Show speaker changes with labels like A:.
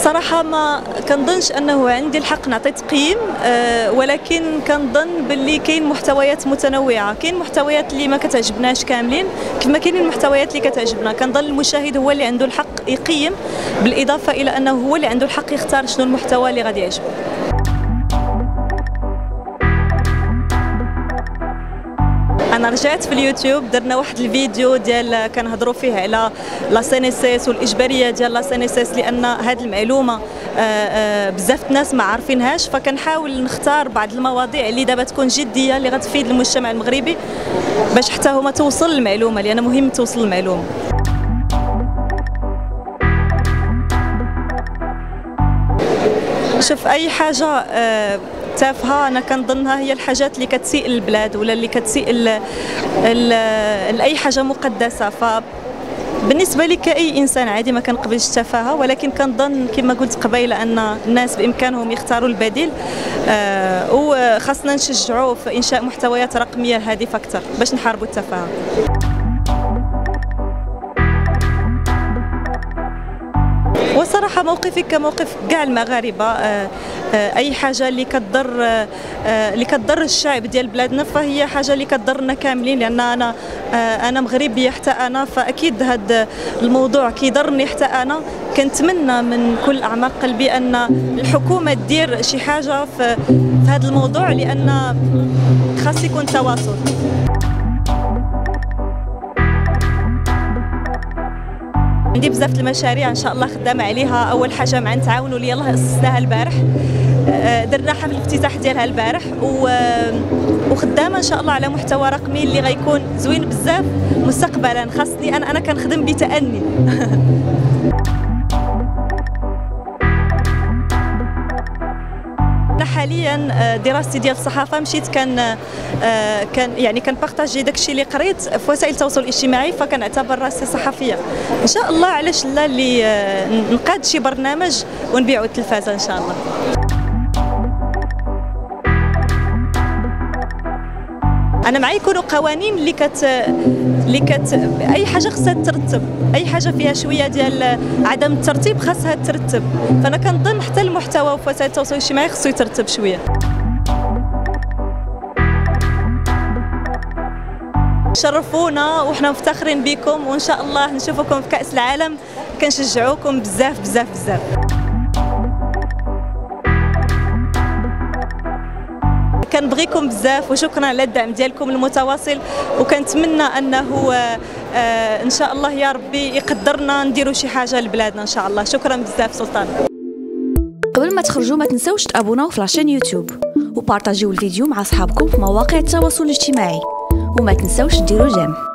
A: صراحة ما كنظنش أنه عندي الحق نعطي تقييم، ولكن كنظن باللي كاين محتويات متنوعة، كاين محتويات اللي ما كتعجبناش كاملين كما كاينين المحتويات اللي كتعجبنا. كنظن المشاهد هو اللي عنده الحق يقيم، بالإضافة إلى أنه هو اللي عنده الحق يختار شنو المحتوى اللي غادي يعجبه. انا رجعت في اليوتيوب، درنا واحد الفيديو ديال كنهضروا فيه على لا سينيسيس والاجباريه ديال لا سينيسيس، لان هذه المعلومه بزاف الناس ما عارفينهاش، فكنحاول نختار بعض المواضيع اللي دابا تكون جديه اللي غتفيد المجتمع المغربي باش حتى هما توصل المعلومه، لان مهم توصل المعلومه. شوف، اي حاجه تافهه انا كنظنها هي الحاجات اللي كتسيء للبلاد ولا اللي كتسيء لاي حاجه مقدسه. فبالنسبه لي كاي انسان عادي ما كنقبلش التفاهه، ولكن كنظن كما قلت قبيله ان الناس بامكانهم يختاروا البديل، وخاصنا نشجعوا في انشاء محتويات رقميه هادفه اكثر باش نحاربوا التفاهه. وصراحة موقفي كموقف كاع المغاربة، أي حاجة اللي كتضر الشعب ديال بلادنا فهي حاجة اللي كتضرنا كاملين، لأن أنا مغربية حتى أنا، فأكيد هذا الموضوع كيضرني حتى أنا. كنتمنى من كل أعماق قلبي أن الحكومة دير شي حاجة في هذا الموضوع، لأن خاص يكون تواصل. عندي بزاف المشاريع ان شاء الله خدامه عليها. اول حاجه مع نتعاونوا اللي يلاه اسسناها البارح، درنا حفل الافتتاح ديالها البارح، وخدامه ان شاء الله على محتوى رقمي اللي غيكون زوين بزاف مستقبلا. خاصني انا كنخدم بتأني. حاليا دراستي ديال الصحافه، مشيت كنبارطاجي داكشي اللي قريت في وسائل التواصل الاجتماعي، فكنعتبر راسي صحفيه. ان شاء الله علاش لا اللي نقاد شي برنامج ونبيعوا التلفازه ان شاء الله. انا معي يكونوا قوانين اللي اي حاجه خصها ترتب، اي حاجه فيها شويه ديال عدم الترتيب خاصها ترتب. فانا كنظن حتى المحتوى في وسائل التواصل الاجتماعي خصو يترتب شويه. شرفونا وحنا مفتخرين بكم، وان شاء الله نشوفكم في كأس العالم. كنشجعوكم بزاف بزاف بزاف. كنبغيكم بزاف وشكرا على الدعم ديالكم المتواصل، وكنتمنى انه ان شاء الله يا ربي يقدرنا نديروا شي حاجه لبلادنا ان شاء الله. شكرا بزاف سلطان.
B: قبل ما تخرجوا ما تنسوش تابوناو في لاشين يوتيوب وبارطاجيو الفيديو مع اصحابكم في مواقع التواصل الاجتماعي، وما تنسوش ديروا جيم.